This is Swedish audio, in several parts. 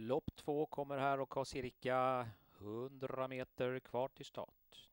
Lopp 2 kommer här och har cirka 100 meter kvar till start.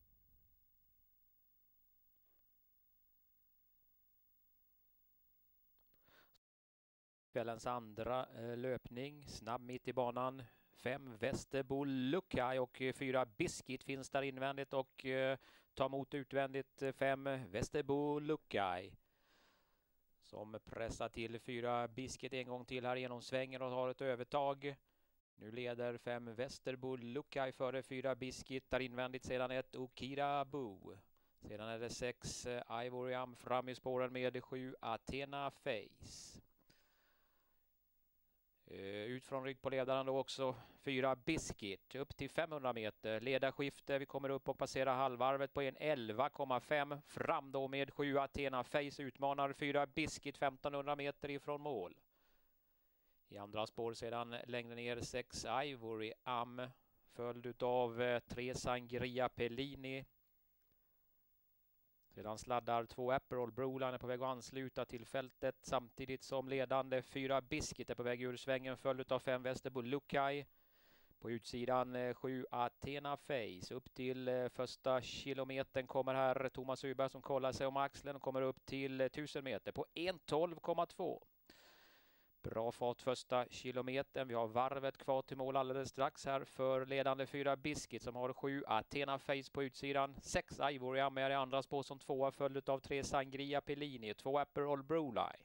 Kvällens andra löpning, snabb mitt i banan. 5 Västerbo Luckaj och 4 Biscuit finns där invändigt och tar emot utvändigt 5 Västerbo Luckaj. Som pressar till 4 Biscuit en gång till här genom svängen och har ett övertag. Nu leder 5 Västerbo Luckaj före 4 Biscuit där invändigt, sedan 1 Okira Boo. Sedan är det 6 Ivory Am fram i spåren med 7 Athena Face. Ut från rygg på ledaren då också 4 Biscuit upp till 500 meter. Ledarskifte, vi kommer upp och passerar halvvarvet på en 11,5. Fram då med 7 Athena Face, utmanar 4 Biscuit 1500 meter ifrån mål. I andra spår sedan längre ner 6 Ivory Am, följd av 3 Sangria Pellini. Sedan sladdar 2 Aperol Broline på väg att ansluta till fältet samtidigt som ledande 4 Biscuit är på väg ur svängen, följd av 5 Västerbo Luckaj. På utsidan 7 Athena Face. Upp till första kilometern kommer här Thomas Uberg som kollar sig om axeln och kommer upp till 1000 meter på 1:12,2. Bra fart första kilometern. Vi har varvet kvar till mål alldeles strax här för ledande 4 Biscuit som har 7 Athena Face på utsidan. 6 Ivory Am är i andra spår som 2, följd av 3 Sangria Pellini, 2 Aperol Broline.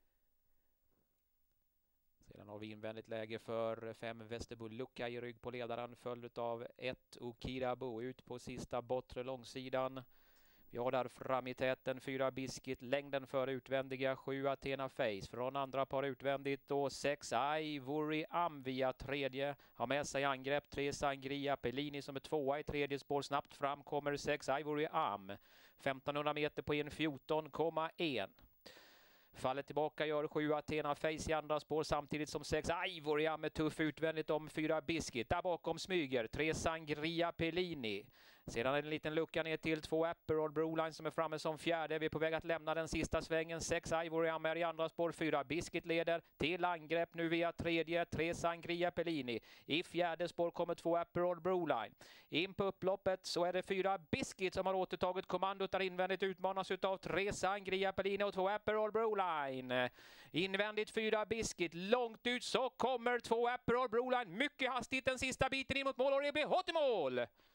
Sedan har vi invändigt läge för 5 Västerbo Luckaj i rygg på ledaren, följd av 1 Okira Boo ut på sista bortre långsidan. Vi har där fram i täten 4 Biscuit, längden för utvändiga 7 Athena Face. Från andra par utvändigt då 6 Ivory Am via tredje. Har med sig angrepp 3 Sangria Pellini som är 2 i tredje spår. Snabbt fram kommer 6 Ivory Am. 1500 meter på 1:14,1. Fallet tillbaka gör 7 Athena Face i andra spår samtidigt som 6 Ivory Am är tuff utvändigt om 4 Biscuit. Där bakom smyger 3 Sangria Pellini. Sedan en liten lucka ner till 2 Aperol Broline som är framme som fjärde. Vi är på väg att lämna den sista svängen. 6 Ivory Am är i andra spår. 4 Biscuit leder till angrepp nu via tredje. 3 Sangria Pellini. I fjärde spår kommer 2 Aperol Broline. In på upploppet så är det 4 Biscuit som har återtagit kommandot där invändigt, utmanas utav 3 Sangria Pellini och 2 Aperol Broline. Invändigt 4 Biscuit. Långt ut så kommer 2 Aperol Broline. Mycket hastigt den sista biten in mot mål och det blir hot i mål!